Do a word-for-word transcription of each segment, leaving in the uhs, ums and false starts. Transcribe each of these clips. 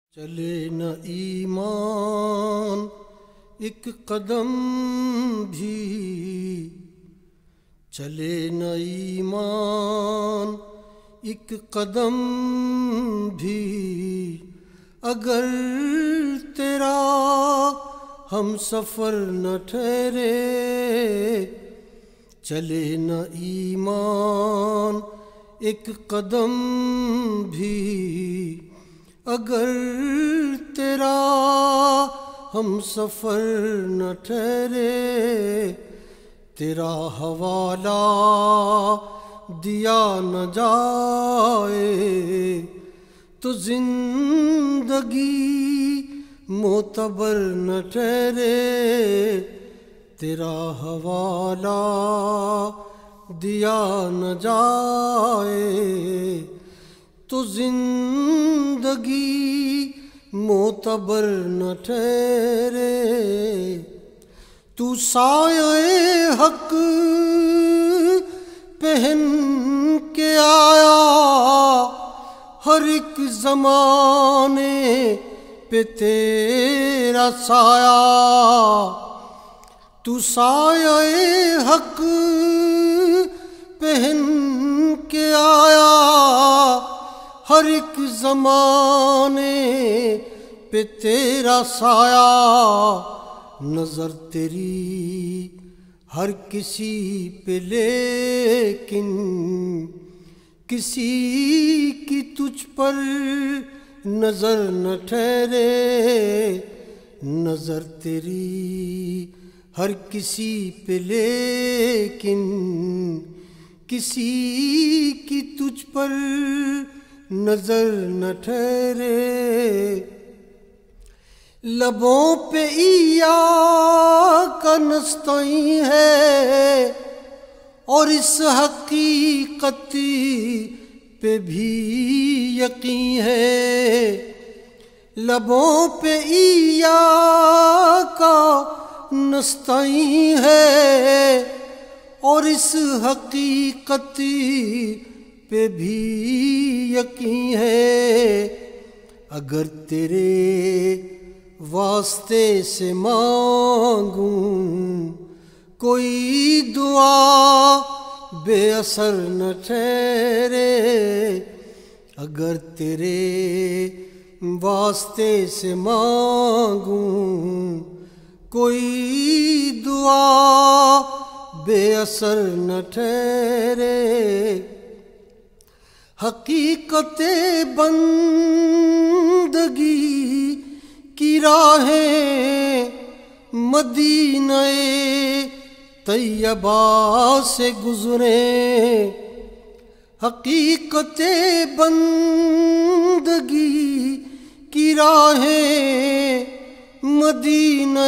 چلے نہ ایمان ایک قدم بھی، چلے نہ ایمان ایک قدم بھی، اگر تیرا ہم سفر نہ ٹھہرے۔ چلے نہ ایمان ایک قدم بھی، اگر تیرا ہم سفر نہ ٹھہرے۔ تیرا حوالہ دیا نہ جائے تو زندگی معتبر نہ ٹھہرے۔ تیرا حوالہ دیا نہ جائے تو زندگی معتبر نہ ٹھہرے۔ تو سایہ حق پہن کے آیا، ہر ایک زمانے پہ تیرا سایہ۔ تو سایہ حق پہن کے آیا، ہر ایک زمانے پہ تیرا سایہ۔ نظر تیری ہر کسی پہ لیکن کسی کی تجھ پر نظر نہ ٹھہرے۔ نظر تیری ہر کسی پہ لیکن کسی کی تجھ پر نظر نہ ٹھہرے۔ لبوں پہ ایاک نستعین ہے اور اس حقیقت پہ بھی یقین ہے۔ لبوں پہ ایاک نستعین ہے اور اس حقیقت پہ بھی یقین ہے۔ اگر تیرے واسطے سے مانگوں کوئی دعا بے اثر نہ ٹھہرے۔ اگر تیرے واسطے سے مانگوں کوئی دعا بے اثر نہ ٹھہرے۔ حقیقت بندگی کی راہیں مدینہ طیبہ سے گزریں۔ حقیقت بندگی کی راہیں مدینہ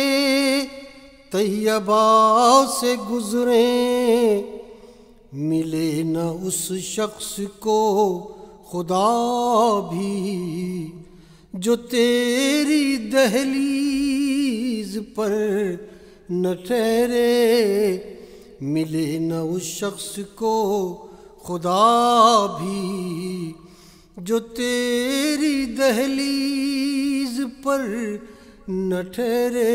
طیبہ سے گزریں۔ ملے نہ اس شخص کو خدا بھی جو تیری دہلیز پر نہ ٹھہرے۔ ملے نہ اس شخص کو خدا بھی جو تیری دہلیز پر نہ ٹھہرے۔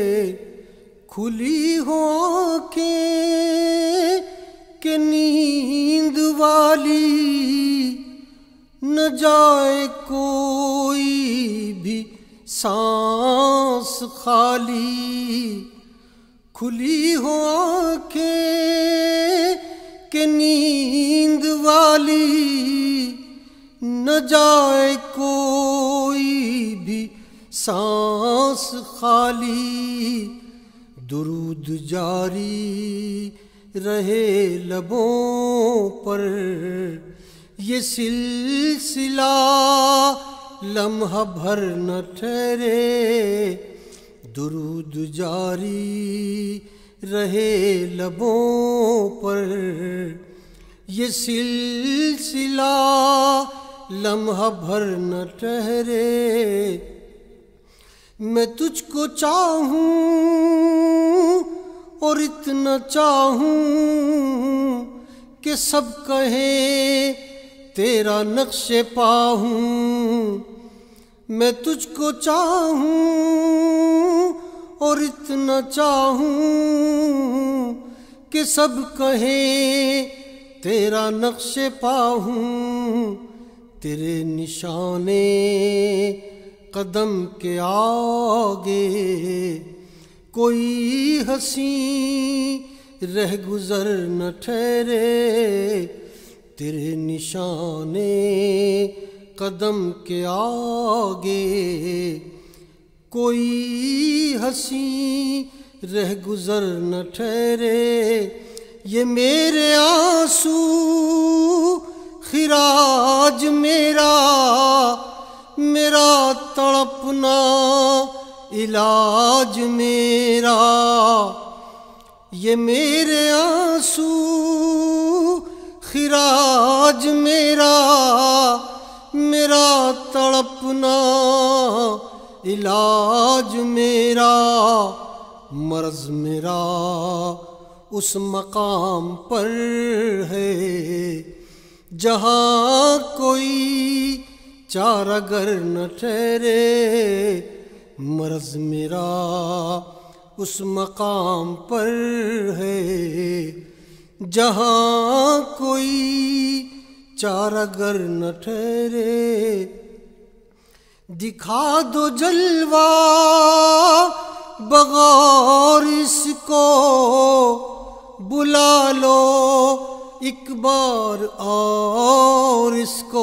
کھلی ہو آنکھیں کہ نیند والی نہ جائے کوئی بھی سانس خالی۔ کھلی ہو آنکھیں کہ نیند والی نہ جائے کوئی بھی سانس خالی۔ درود جاری رہے لبوں پر، یہ سلسلہ لمحہ بھر نہ ٹھہرے۔ درود جاری رہے لبوں پر، یہ سلسلہ لمحہ بھر نہ ٹھہرے۔ میں تجھ کو چاہوں اور اتنا چاہوں کہ سب کہیں تیرا نقش پا ہوں، میں تجھ کو چاہوں اور اتنا چاہوں کہ سب کہیں تیرا نقش پا ہوں، تیرے نشانے قدم کے آگے کوئی ہنسی رہ گزر نہ ٹھہرے، تیرے نشانے قدم کے آگے کوئی ہنسی رہ گزر نہ ٹھہرے۔ یہ میرے آنسو خراج میرا، میرا تڑپنا علاج میرا، یہ میرے آنسو خراج میرا، میرا تڑپنا علاج میرا، مرض میرا اس مقام پر ہے جہاں کوئی چارگر نہ ٹھہرے، مرض میرا اس مقام پر ہے جہاں کوئی چارگر نہ ٹھہرے۔ دکھا دو جلوہ بغور اس کو، بلا لو ایک بار اور اس کو،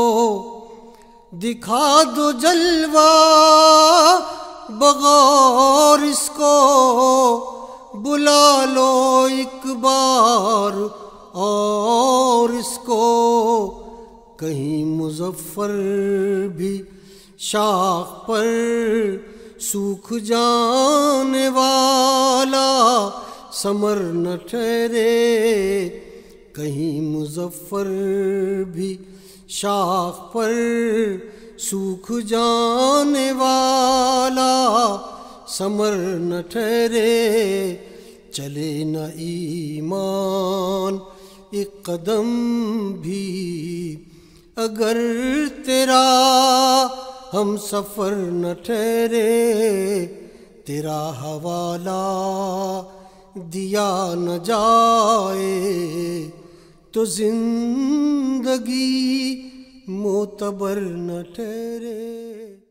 دکھا دو جلوہ بغور اس کو، بلا لو ایک بار اور اس کو، کہیں مظفر بھی شاخ پر سوکھ جانے والا ثمر نہ ٹھہرے، کہیں مظفر بھی شاخ پر سوکھ جانے والا ثمر نہ ٹھہرے۔ چلے نہ ایمان ایک قدم بھی اگر تیرا ہم سفر نہ ٹھہرے، تیرا حوالہ دیا نہ جائے تو زندگی معتبر نہ ٹھہرے۔